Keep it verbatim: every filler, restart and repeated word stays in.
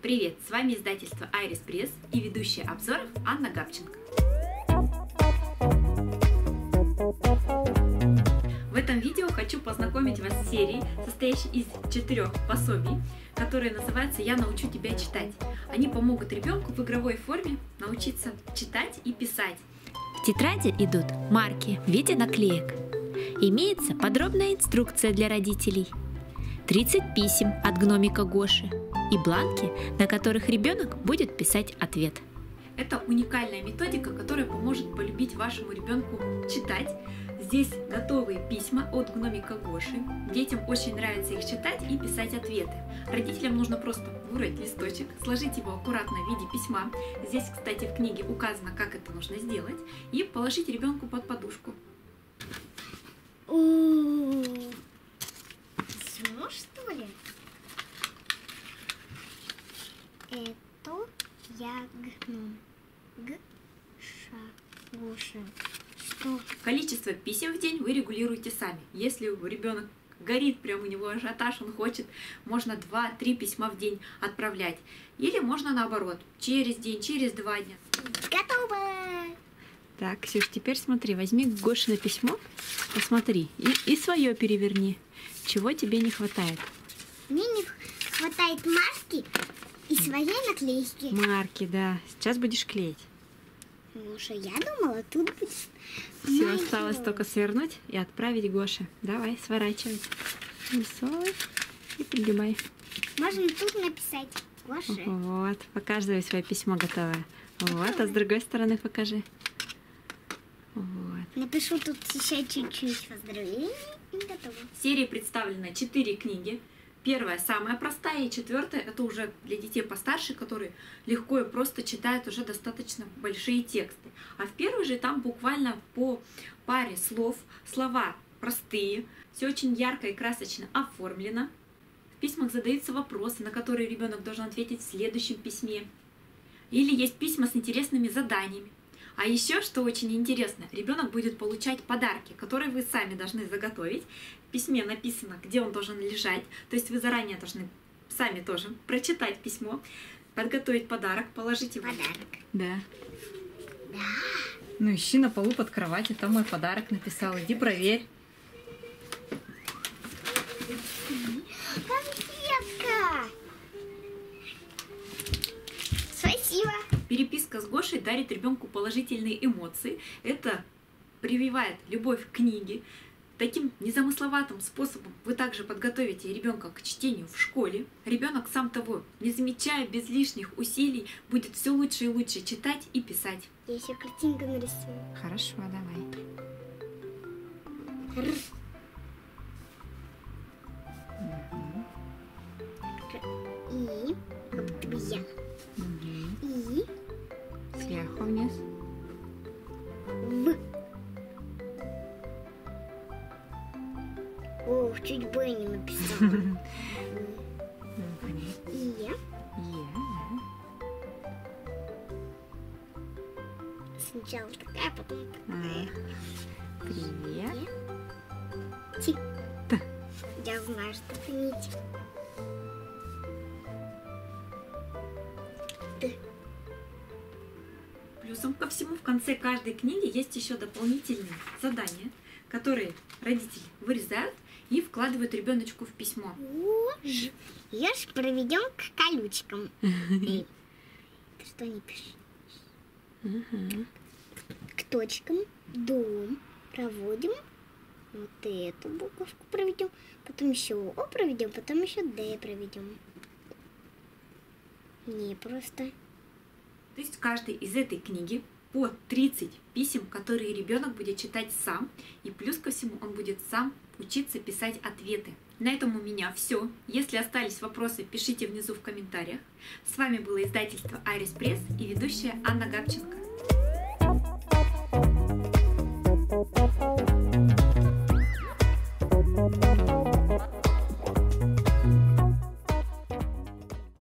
Привет! С вами издательство Айрис Пресс и ведущая обзоров Анна Габченко. В этом видео хочу познакомить вас с серией, состоящей из четырех пособий, которые называются «Я научу тебя читать». Они помогут ребенку в игровой форме научиться читать и писать. В тетради идут марки в виде наклеек. Имеется подробная инструкция для родителей. тридцать писем от гномика Гоши и бланки, на которых ребенок будет писать ответ. Это уникальная методика, которая поможет полюбить вашему ребенку читать. Здесь готовые письма от гномика Гоши. Детям очень нравится их читать и писать ответы. Родителям нужно просто вырвать листочек, сложить его аккуратно в виде письма. Здесь, кстати, в книге указано, как это нужно сделать, и положить ребенку под подушку. Смешно, что ли? Это я гном. Гша. Гоша. Что? Количество писем в день вы регулируете сами. Если ребенок горит, прям у него ажиотаж, он хочет, можно два-три письма в день отправлять. Или можно наоборот, через день, через два дня. Готово! Так, Ксюш, теперь смотри, возьми Гошино письмо, посмотри, и, и свое переверни. Чего тебе не хватает? Мне не хватает марки и своей наклейки. Марки, да. Сейчас будешь клеить. Ну что, я думала, тут будет. Все, моё. осталось только свернуть и отправить Гоше. Давай, сворачивай. Рисуй и пригибай. Можно тут написать Гоша. Вот, показывай свое письмо готовое. Вот, а с другой стороны покажи. Вот. Напишу тут еще чуть-чуть поздравлений и готово. В серии представлено четыре книги. Первая самая простая, и четвертая это уже для детей постарше, которые легко и просто читают уже достаточно большие тексты. А в первой же там буквально по паре слов, слова простые, все очень ярко и красочно оформлено. В письмах задаются вопросы, на которые ребенок должен ответить в следующем письме. Или есть письма с интересными заданиями. А еще, что очень интересно, ребенок будет получать подарки, которые вы сами должны заготовить. В письме написано, где он должен лежать. То есть вы заранее должны сами тоже прочитать письмо, подготовить подарок, положить его. Подарок. Да. Да. Ну, ищи на полу под кроватью, там мой подарок написал. Иди проверь. Конфетка! Спасибо. Переписка с Гошей дарит ребенку положительные эмоции. Это прививает любовь к книге. Таким незамысловатым способом вы также подготовите ребенка к чтению в школе. Ребенок, сам того не замечая, без лишних усилий, будет все лучше и лучше читать и писать. Я еще картинку нарисую. Хорошо, давай. Р. И как будто бы я. Угу. И Сверху вниз. В. Ох, чуть бы не написала. И я. Е. Сначала такая, потом такая. Привет. Ти. Т. Я знаю, что это не ти. Т. Плюсом ко всему, в конце каждой книги есть еще дополнительные задания, которые родители вырезают и вкладывают ребеночку в письмо. Ж. Я ж проведем к колючкам. Эй, ты что не пишешь? Ага. К точкам дом проводим. Вот эту буковку проведем. Потом еще О проведем, потом еще Д проведем. Не просто. То есть в каждой из этой книги по тридцать писем, которые ребенок будет читать сам, и плюс ко всему он будет сам учиться писать ответы. На этом у меня все. Если остались вопросы, пишите внизу в комментариях. С вами было издательство Айрис Пресс и ведущая Анна Габченко.